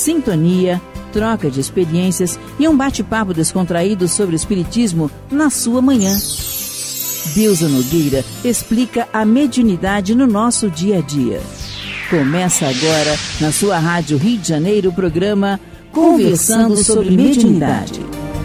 sintonia, troca de experiências e um bate-papo descontraído sobre o espiritismo na sua manhã. Deusa Nogueira explica a mediunidade no nosso dia a dia. Começa agora, na sua Rádio Rio de Janeiro, o programa Conversando sobre Mediunidade.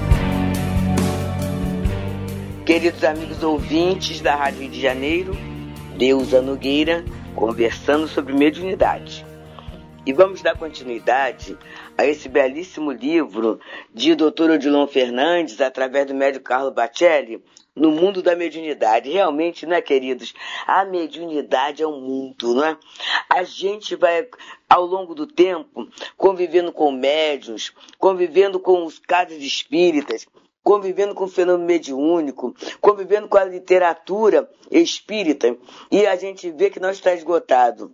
Queridos amigos ouvintes da Rádio Rio de Janeiro, Deusa Nogueira, conversando sobre mediunidade. E vamos dar continuidade a esse belíssimo livro de Dr. Odilon Fernandes, através do médium Carlo Bacelli, No Mundo da Mediunidade. Realmente, né, queridos? A mediunidade é um mundo, não é? A gente vai, ao longo do tempo, convivendo com médiuns, convivendo com os casos espíritas, convivendo com o fenômeno mediúnico, convivendo com a literatura espírita, e a gente vê que não está esgotado.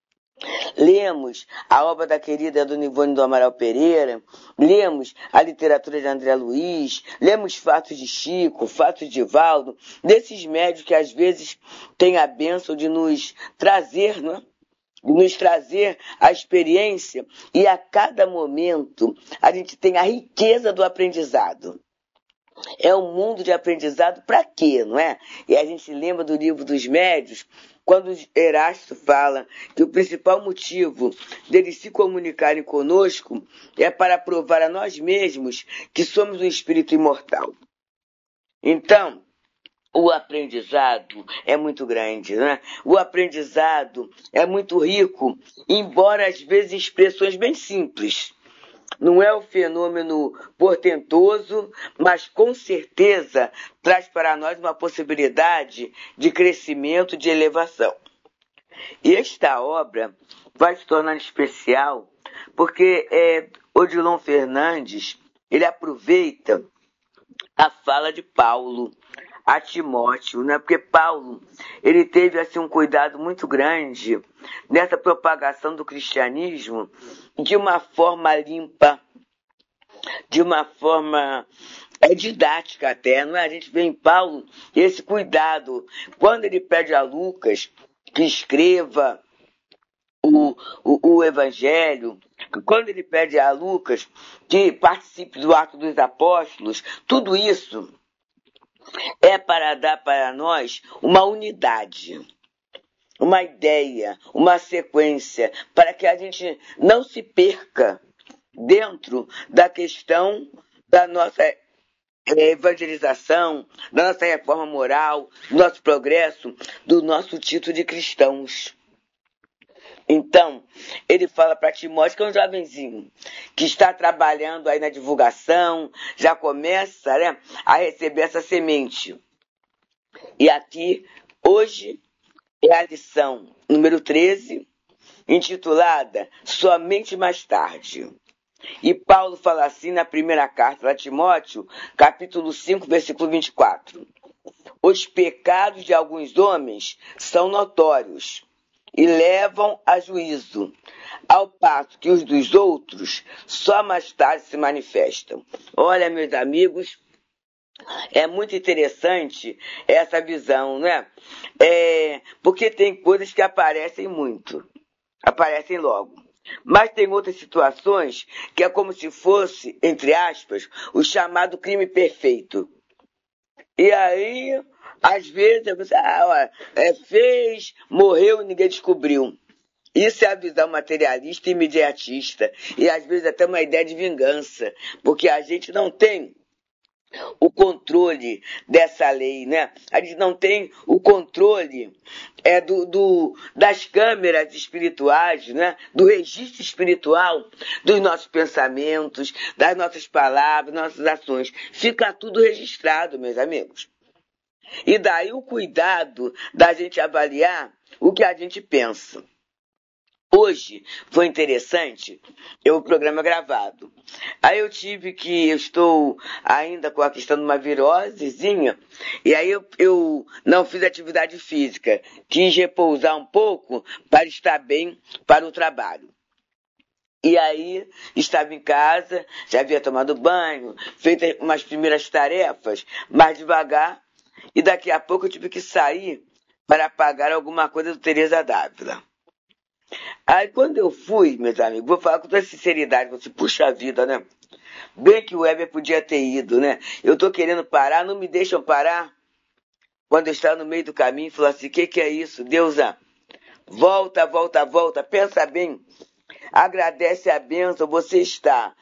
Lemos a obra da querida Dona Ivone do Amaral Pereira, lemos a literatura de André Luiz, lemos fatos de Chico, fatos de Valdo, desses médios que às vezes têm a bênção de nos trazer, não é? De nos trazer a experiência, e a cada momento a gente tem a riqueza do aprendizado. É um mundo de aprendizado para quê, não é? E a gente lembra do Livro dos Médiuns, quando Erasto fala que o principal motivo deles se comunicarem conosco é para provar a nós mesmos que somos um espírito imortal. Então, o aprendizado é muito grande, né? O aprendizado é muito rico, embora às vezes em expressões bem simples. Não é o fenômeno portentoso, mas com certeza traz para nós uma possibilidade de crescimento, de elevação. E esta obra vai se tornar especial porque Odilon Fernandes, ele aproveita a fala de Paulo a Timóteo, né? Porque Paulo, ele teve assim um cuidado muito grande nessa propagação do cristianismo de uma forma limpa, de uma forma didática até, não é? A gente vê em Paulo esse cuidado quando ele pede a Lucas que escreva o Evangelho, quando ele pede a Lucas que participe do Ato dos Apóstolos, tudo isso é para dar para nós uma unidade, uma ideia, uma sequência, para que a gente não se perca dentro da questão da nossa evangelização, da nossa reforma moral, do nosso progresso, do nosso título de cristãos. Então, ele fala para Timóteo, que é um jovenzinho, que está trabalhando aí na divulgação, já começa, né, a receber essa semente. E aqui, hoje, é a lição número 13, intitulada Somente Mais Tarde. E Paulo fala assim na primeira carta a Timóteo, capítulo 5, versículo 24. Os pecados de alguns homens são notórios e levam a juízo, ao passo que os dos outros só mais tarde se manifestam. Olha, meus amigos, é muito interessante essa visão, né? Porque tem coisas que aparecem muito, aparecem logo. Mas tem outras situações que é como se fosse, entre aspas, o chamado crime perfeito. E aí, às vezes, você fez, morreu e ninguém descobriu. Isso é a visão materialista e imediatista. E às vezes até uma ideia de vingança. Porque a gente não tem o controle dessa lei, né? A gente não tem o controle das câmeras espirituais, né? Do registro espiritual dos nossos pensamentos, das nossas palavras, nossas ações. Fica tudo registrado, meus amigos. E daí o cuidado da gente avaliar o que a gente pensa. Hoje foi interessante, o programa gravado. Aí eu estou ainda com a questão de uma virosezinha, e aí eu não fiz atividade física. Quis repousar um pouco para estar bem para o trabalho. E aí estava em casa, já havia tomado banho, feito umas primeiras tarefas, mais devagar, e daqui a pouco eu tive que sair para pagar alguma coisa do Teresa d'Ávila. Aí quando eu fui, meus amigos, vou falar com toda sinceridade, você, puxa vida, né? Bem que o Weber podia ter ido, né? Eu tô querendo parar, não me deixam parar. Quando eu estava no meio do caminho, falou assim, o que é isso? Deusa, volta, volta, volta, pensa bem. Agradece a bênção, você está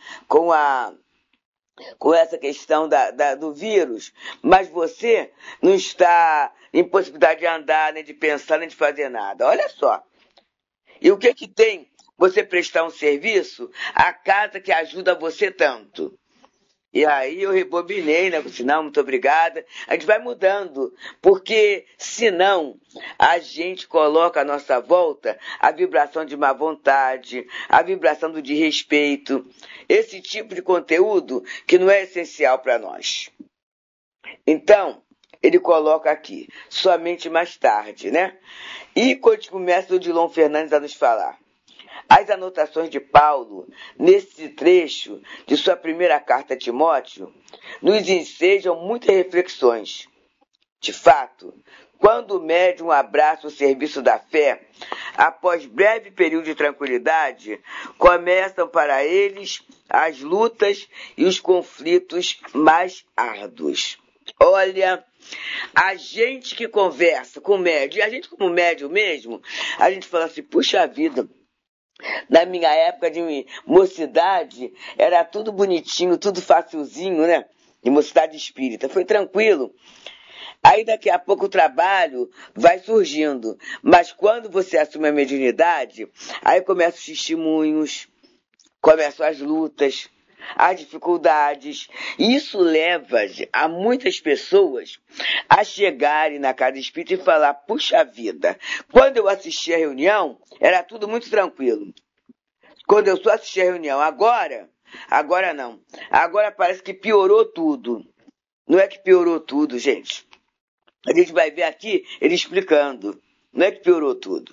com essa questão do vírus, mas você não está em possibilidade de andar, nem de pensar, nem de fazer nada. Olha só. E o que tem você prestar um serviço à casa que ajuda você tanto? E aí eu rebobinei, né? Não, muito obrigada. A gente vai mudando, porque senão a gente coloca à nossa volta a vibração de má vontade, a vibração do desrespeito, esse tipo de conteúdo que não é essencial para nós. Então, ele coloca aqui, somente mais tarde, né? E começa o Odilon Fernandes a nos falar. As anotações de Paulo, nesse trecho de sua primeira carta a Timóteo, nos ensejam muitas reflexões. De fato, quando o médium abraça o serviço da fé, após breve período de tranquilidade, começam para eles as lutas e os conflitos mais árduos. Olha, a gente que conversa com o médium, e a gente como médium mesmo, a gente fala assim, puxa vida, na minha época de mocidade, era tudo bonitinho, tudo facilzinho, né? De mocidade espírita, foi tranquilo. Aí daqui a pouco o trabalho vai surgindo. Mas quando você assume a mediunidade, aí começam os testemunhos, começam as lutas, as dificuldades. E isso leva a muitas pessoas a chegarem na casa espírita e falar, puxa vida, quando eu assisti a reunião, era tudo muito tranquilo. Quando eu só assisti a reunião, agora não. Agora parece que piorou tudo. Não é que piorou tudo, gente. A gente vai ver aqui ele explicando. Não é que piorou tudo.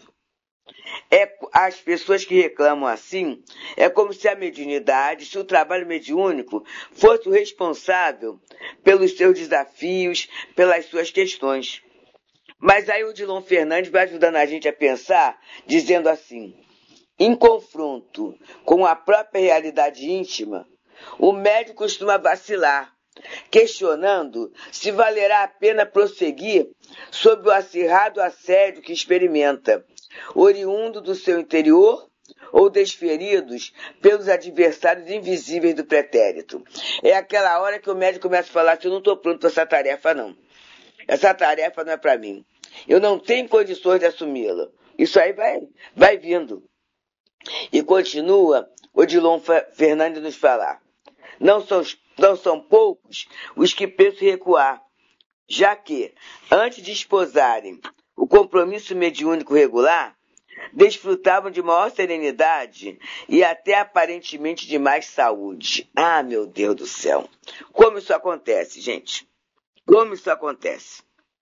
As pessoas que reclamam assim, é como se a mediunidade, se o trabalho mediúnico fosse o responsável pelos seus desafios, pelas suas questões. Mas aí o Odilon Fernandes vai ajudando a gente a pensar, dizendo assim, em confronto com a própria realidade íntima, o médium costuma vacilar, questionando se valerá a pena prosseguir sob o acirrado assédio que experimenta, oriundo do seu interior ou desferidos pelos adversários invisíveis do pretérito. É aquela hora que o médico começa a falar assim, eu não estou pronto para essa tarefa não. Essa tarefa não é para mim. Eu não tenho condições de assumi-la. Isso aí vai vindo. E continua Odilon Fernandes nos falar. Não são poucos os que pensam em recuar, já que, antes de esposarem o compromisso mediúnico regular, desfrutavam de maior serenidade e até aparentemente de mais saúde. Ah, meu Deus do céu! Como isso acontece, gente? Como isso acontece?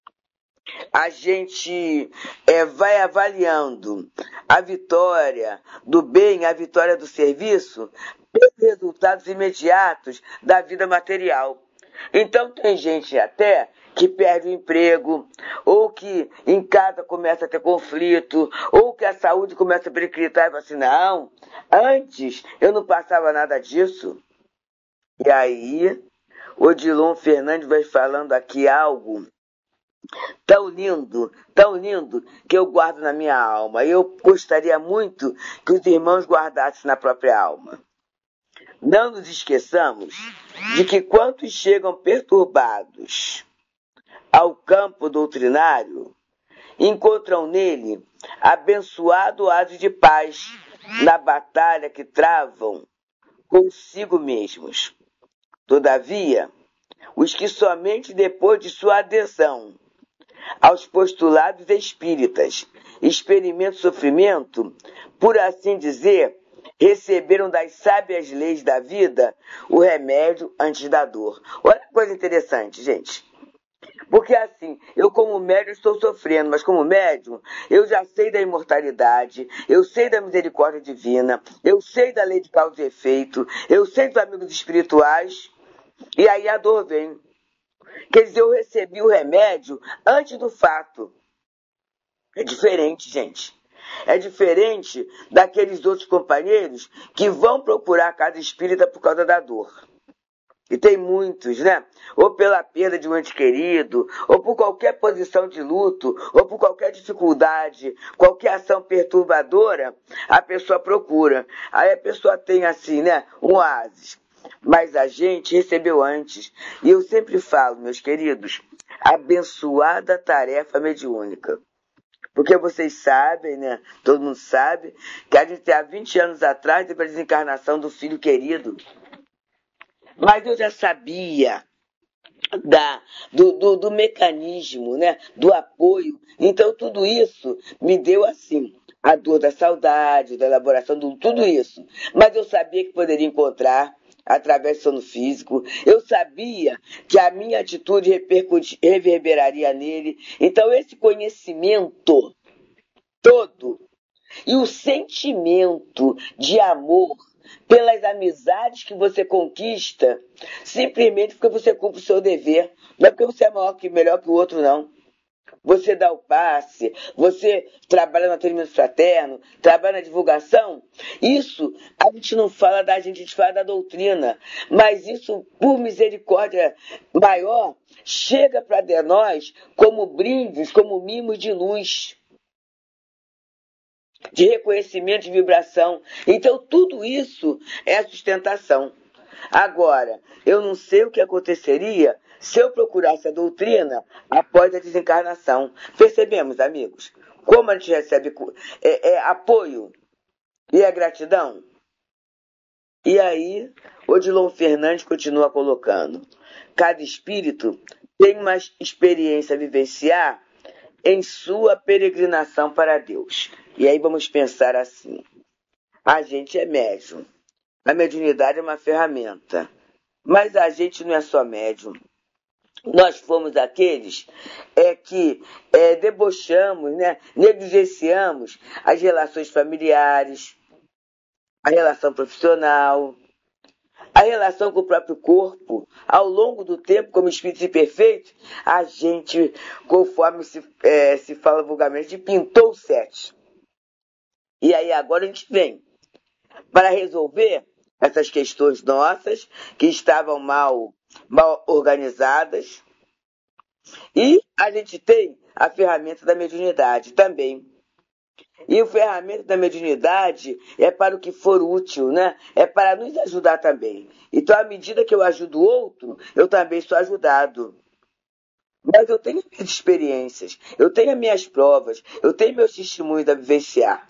A gente vai avaliando a vitória do bem, a vitória do serviço, pelos resultados imediatos da vida material. Então tem gente até que perde o emprego, ou que em casa começa a ter conflito, ou que a saúde começa a periclitar e fala assim, não, antes eu não passava nada disso. E aí, Odilon Fernandes vai falando aqui algo tão lindo, que eu guardo na minha alma. Eu gostaria muito que os irmãos guardassem na própria alma. Não nos esqueçamos de que quantos chegam perturbados ao campo doutrinário, encontram nele abençoado oásis de paz na batalha que travam consigo mesmos. Todavia, os que somente depois de sua adesão aos postulados espíritas experimentam sofrimento, por assim dizer, receberam das sábias leis da vida o remédio antes da dor. Olha que coisa interessante, gente. Porque assim, eu como médium estou sofrendo, mas como médium, eu já sei da imortalidade, eu sei da misericórdia divina, eu sei da lei de causa e efeito, eu sei dos amigos espirituais, e aí a dor vem. Quer dizer, eu recebi o remédio antes do fato. É diferente, gente. É diferente daqueles outros companheiros que vão procurar a casa espírita por causa da dor. E tem muitos, né? Ou pela perda de um ente querido, ou por qualquer posição de luto, ou por qualquer dificuldade, qualquer ação perturbadora, a pessoa procura. Aí a pessoa tem assim, né? Um oásis. Mas a gente recebeu antes. E eu sempre falo, meus queridos, abençoada tarefa mediúnica. Porque vocês sabem, né? Todo mundo sabe, que a gente há 20 anos atrás teve a desencarnação do filho querido. Mas eu já sabia do mecanismo, né? Do apoio. Então, tudo isso me deu assim, a dor da saudade, da elaboração, tudo isso. Mas eu sabia que poderia encontrar através do sono físico. Eu sabia que a minha atitude reverberaria nele. Então, esse conhecimento todo e o sentimento de amor pelas amizades que você conquista, simplesmente porque você cumpre o seu dever. Não é porque você é melhor que o outro, não. Você dá o passe, você trabalha no atendimento fraterno, trabalha na divulgação. Isso a gente não fala da gente, a gente fala da doutrina. Mas isso, por misericórdia maior, chega para nós como brindes, como mimos de luz, de reconhecimento, de vibração. Então, tudo isso é sustentação. Agora, eu não sei o que aconteceria se eu procurasse a doutrina após a desencarnação. Percebemos, amigos, como a gente recebe apoio e a gratidão? E aí, Odilon Fernandes continua colocando: cada espírito tem uma experiência a vivenciar em sua peregrinação para Deus. E aí vamos pensar assim: a gente é médium, a mediunidade é uma ferramenta, mas a gente não é só médium. Nós fomos aqueles que debochamos, né? Negligenciamos as relações familiares, a relação profissional, a relação com o próprio corpo. Ao longo do tempo, como espíritos imperfeitos, a gente, conforme se fala vulgarmente, pintou o sete. E aí agora a gente vem para resolver essas questões nossas, que estavam mal organizadas. E a gente tem a ferramenta da mediunidade também. E a ferramenta da mediunidade é para o que for útil, né? É para nos ajudar também. Então, à medida que eu ajudo o outro, eu também sou ajudado. Mas eu tenho minhas experiências, eu tenho as minhas provas, eu tenho meus testemunhos a vivenciar.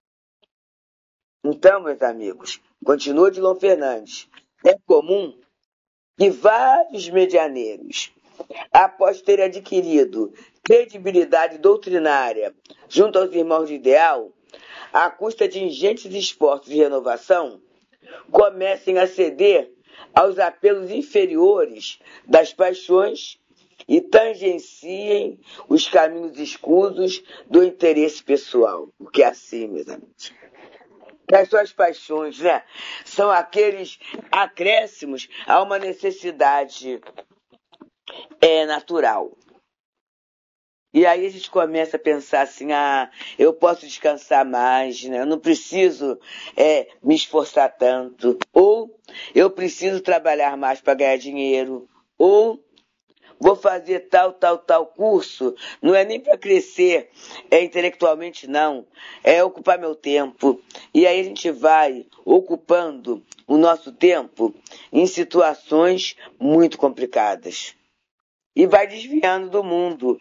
Então, meus amigos, continua Odilon Fernandes. É comum que vários medianeiros, após terem adquirido credibilidade doutrinária junto aos irmãos de ideal, à custa de ingentes esforços de renovação, comecem a ceder aos apelos inferiores das paixões e tangenciem os caminhos escusos do interesse pessoal. Porque é assim, meus amigos. As suas paixões, né? São aqueles acréscimos a uma necessidade natural. E aí a gente começa a pensar assim: eu posso descansar mais, né? Eu não preciso me esforçar tanto. Ou eu preciso trabalhar mais para ganhar dinheiro. Ou vou fazer tal curso. Não é nem para crescer intelectualmente, não. É ocupar meu tempo. E aí a gente vai ocupando o nosso tempo em situações muito complicadas. E vai desviando do mundo,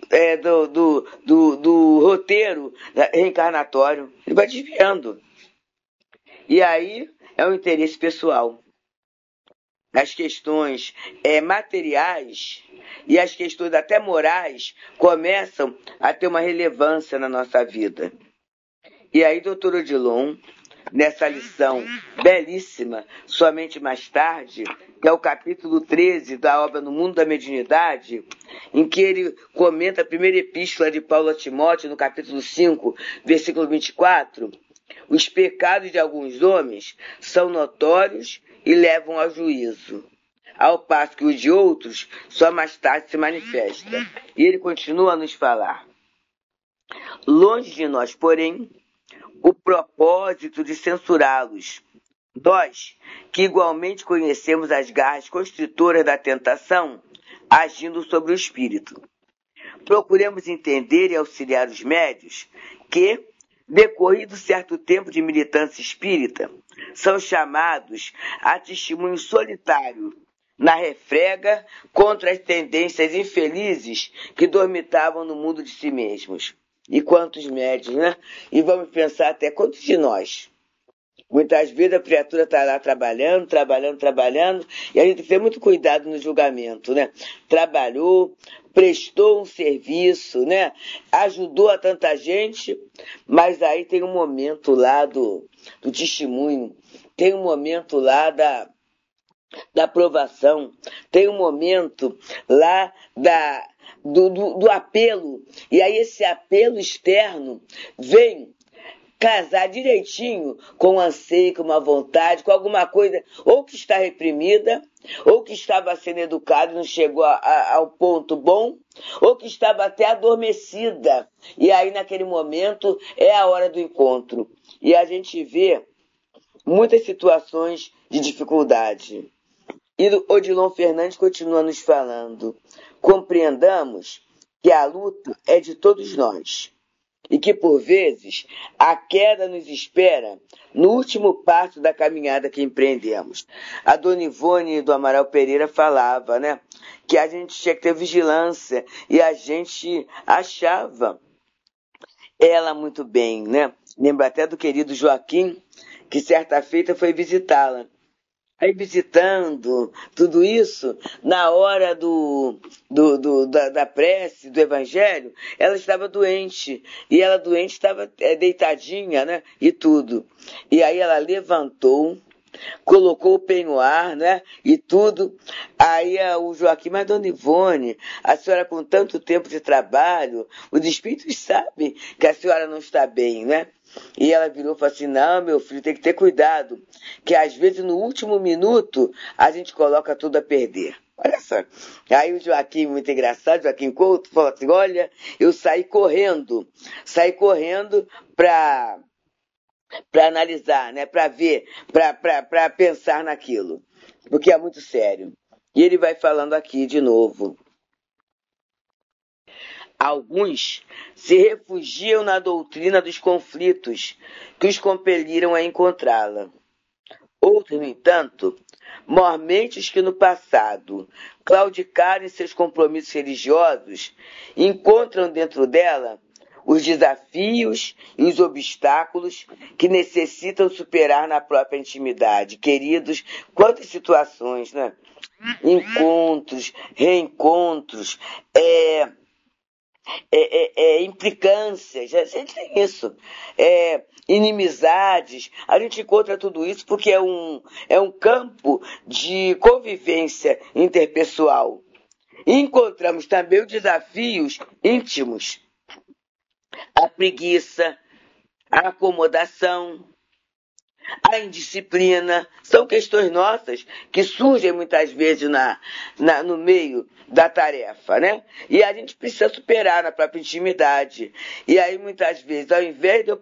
do roteiro reencarnatório. Ele vai desviando. E aí é o interesse pessoal. As questões materiais e as questões até morais começam a ter uma relevância na nossa vida. E aí, doutor Odilon, nessa lição belíssima, Somente Mais Tarde, que é o capítulo 13 da obra No Mundo da Mediunidade, em que ele comenta a primeira epístola de Paulo a Timóteo, no capítulo 5, versículo 24, os pecados de alguns homens são notórios e levam ao juízo, ao passo que os de outros só mais tarde se manifesta. E ele continua a nos falar: Longe de nós, porém, o propósito de censurá-los. Nós, que igualmente conhecemos as garras constritoras da tentação, agindo sobre o espírito. Procuremos entender e auxiliar os médios que, decorrido certo tempo de militância espírita, são chamados a testemunho solitário na refrega contra as tendências infelizes que dormitavam no mundo de si mesmos. E quantos médios, né? E vamos pensar até quantos de nós. Muitas vezes a criatura está lá trabalhando, e a gente tem que ter muito cuidado no julgamento, né? Trabalhou, prestou um serviço, né? Ajudou a tanta gente, mas aí tem um momento lá do testemunho, tem um momento lá da aprovação, tem um momento lá do apelo, e aí esse apelo externo vem casar direitinho com um anseio, com uma vontade, com alguma coisa, ou que está reprimida, ou que estava sendo educada e não chegou ao ponto bom, ou que estava até adormecida. E aí, naquele momento, é a hora do encontro. E a gente vê muitas situações de dificuldade. E o Odilon Fernandes continua nos falando: compreendamos que a luta é de todos nós. E que, por vezes, a queda nos espera no último passo da caminhada que empreendemos. A Dona Ivone do Amaral Pereira falava, né, que a gente tinha que ter vigilância, e a gente achava ela muito bem, né? Lembro até do querido Joaquim, que certa feita foi visitá-la. Aí visitando tudo isso, na hora da prece, do evangelho, ela estava doente. E ela doente estava deitadinha, né? E tudo. E aí ela levantou, colocou o penhoar, né? E tudo. Aí o Joaquim: mas Dona Ivone, a senhora com tanto tempo de trabalho, os espíritos sabem que a senhora não está bem, né? E ela virou e falou assim: não, meu filho, tem que ter cuidado, que às vezes no último minuto a gente coloca tudo a perder. Olha só. Aí o Joaquim, muito engraçado, Joaquim Couto, falou assim: olha, eu saí correndo para analisar, né, para ver, para pensar naquilo, porque é muito sério. E ele vai falando aqui de novo: alguns se refugiam na doutrina dos conflitos que os compeliram a encontrá-la. Outros, no entanto, mormente os que no passado claudicaram em seus compromissos religiosos, encontram dentro dela os desafios e os obstáculos que necessitam superar na própria intimidade. Queridos, quantas situações, né? Encontros, reencontros, implicâncias, a gente tem isso, inimizades, a gente encontra tudo isso porque é um campo de convivência interpessoal. E encontramos também os desafios íntimos, a preguiça, a acomodação, a indisciplina. São questões nossas que surgem muitas vezes no meio da tarefa, né? E a gente precisa superar na própria intimidade. E aí, muitas vezes, ao invés de eu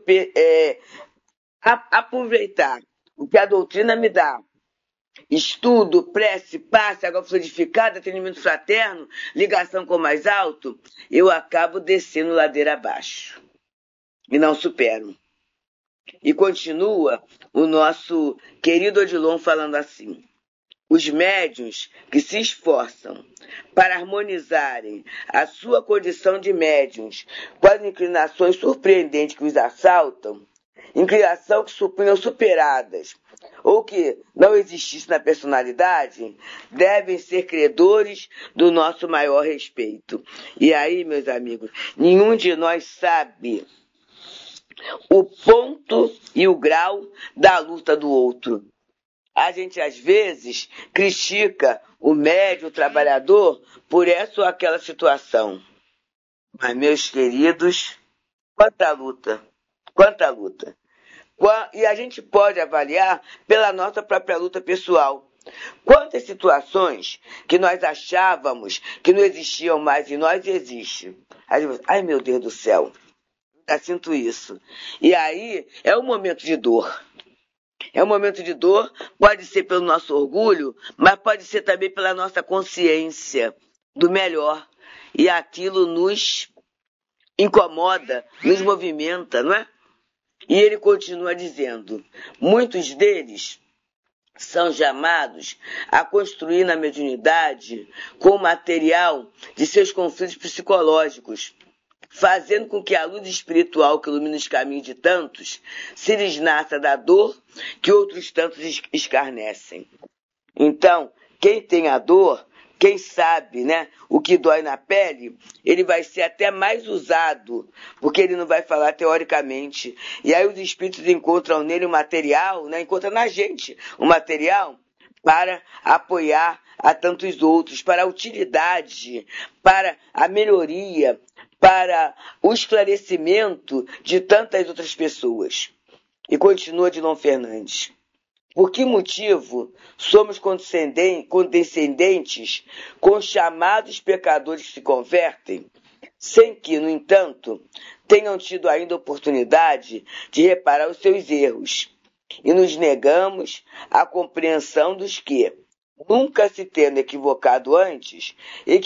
aproveitar o que a doutrina me dá, estudo, prece, passe, água fluidificada, atendimento fraterno, ligação com o mais alto, eu acabo descendo ladeira abaixo. E não supero. E continua o nosso querido Odilon falando assim: os médiuns que se esforçam para harmonizarem a sua condição de médiuns com as inclinações surpreendentes que os assaltam, inclinação que supunham superadas ou que não existisse na personalidade, devem ser credores do nosso maior respeito. E aí, meus amigos, nenhum de nós sabe o ponto e o grau da luta do outro. A gente, às vezes, critica o médium, o trabalhador, por essa ou aquela situação. Mas, meus queridos, quanta luta, quanta luta. E a gente pode avaliar pela nossa própria luta pessoal. Quantas situações que nós achávamos que não existiam mais em nós existem. Ai, meu Deus do céu. sinto isso. E aí é um momento de dor. É um momento de dor, pode ser pelo nosso orgulho, mas pode ser também pela nossa consciência do melhor. E aquilo nos incomoda, nos movimenta, não é? E ele continua dizendo, muitos deles são chamados a construir na mediunidade com o material de seus conflitos psicológicos, fazendo com que a luz espiritual que ilumina os caminhos de tantos se lhes nasça da dor que outros tantos escarnecem. Então, quem tem a dor, quem sabe, né, o que dói na pele, ele vai ser até mais usado, porque ele não vai falar teoricamente. E aí os espíritos encontram nele o material, né, encontram na gente o material para apoiar a tantos outros, para a utilidade, para a melhoria, para o esclarecimento de tantas outras pessoas. E continua Odilon Fernandes. Por que motivo somos condescendentes com os chamados pecadores que se convertem, sem que, no entanto, tenham tido ainda oportunidade de reparar os seus erros, e nos negamos a compreensão dos que, nunca se tendo equivocado antes,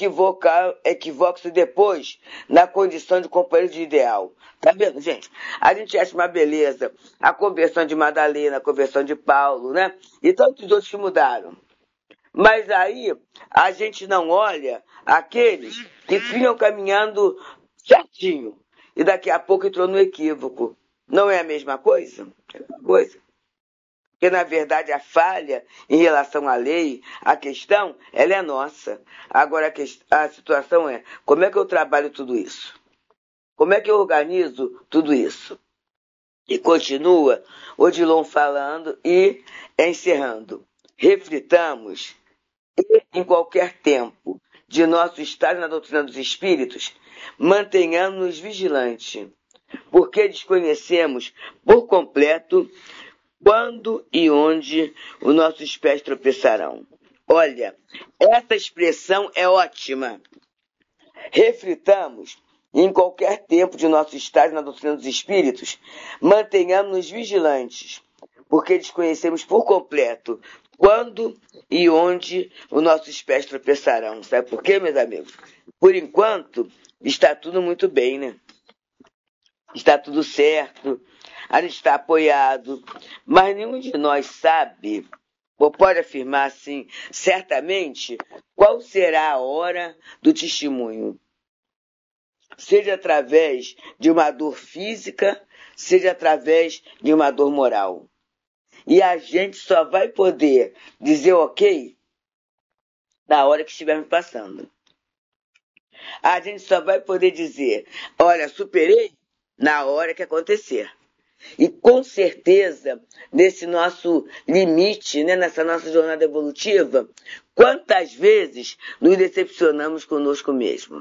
equivocam-se depois na condição de companheiro de ideal. Tá vendo, gente? A gente acha uma beleza a conversão de Madalena, a conversão de Paulo, né? E tantos outros que mudaram. Mas aí a gente não olha aqueles que vinham caminhando certinho e daqui a pouco entrou no equívoco. Não é a mesma coisa? É a mesma coisa. Porque, na verdade, a falha em relação à lei, a questão, ela é nossa. Agora, a situação é, como é que eu trabalho tudo isso? Como é que eu organizo tudo isso? E continua Odilon falando e encerrando. Reflitamos e, em qualquer tempo de nosso estado na doutrina dos espíritos, mantenhamos-nos vigilantes, porque desconhecemos por completo quando e onde os nossos pés tropeçarão. Olha, essa expressão é ótima. Reflitamos, em qualquer tempo de nosso estágio na doutrina dos espíritos, mantenhamos-nos vigilantes, porque desconhecemos por completo quando e onde os nossos pés tropeçarão. Sabe por quê, meus amigos? Por enquanto, está tudo muito bem, né? Está tudo certo, a gente está apoiado, mas nenhum de nós sabe, ou pode afirmar assim, certamente, qual será a hora do testemunho. Seja através de uma dor física, seja através de uma dor moral. E a gente só vai poder dizer ok na hora que estivermos passando. A gente só vai poder dizer, olha, superei na hora que acontecer. E com certeza, nesse nosso limite, né, nessa nossa jornada evolutiva, quantas vezes nos decepcionamos conosco mesmo?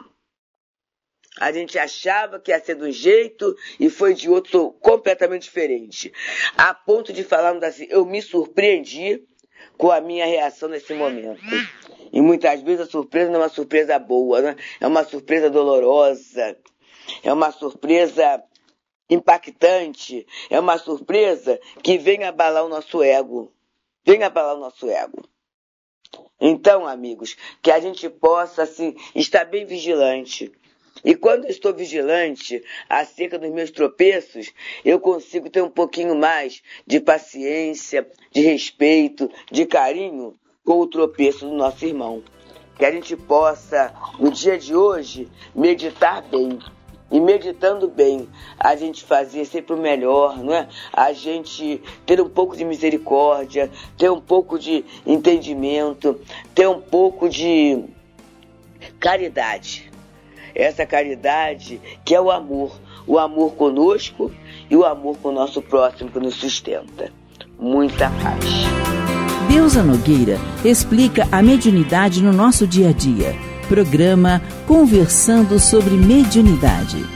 A gente achava que ia ser de um jeito e foi de outro completamente diferente. A ponto de falarmos assim, eu me surpreendi com a minha reação nesse momento. E muitas vezes a surpresa não é uma surpresa boa, né? É uma surpresa dolorosa, é uma surpresa impactante, é uma surpresa que vem abalar o nosso ego. Vem abalar o nosso ego. Então, amigos, que a gente possa, assim, estar bem vigilante. E quando eu estou vigilante acerca dos meus tropeços, eu consigo ter um pouquinho mais de paciência, de respeito, de carinho com o tropeço do nosso irmão. Que a gente possa, no dia de hoje, meditar bem. E meditando bem, a gente fazer sempre o melhor, não é? A gente ter um pouco de misericórdia, ter um pouco de entendimento, ter um pouco de caridade. Essa caridade que é o amor conosco e o amor com o nosso próximo que nos sustenta. Muita paz. Deusa Nogueira explica a mediunidade no nosso dia a dia. Programa Conversando sobre Mediunidade.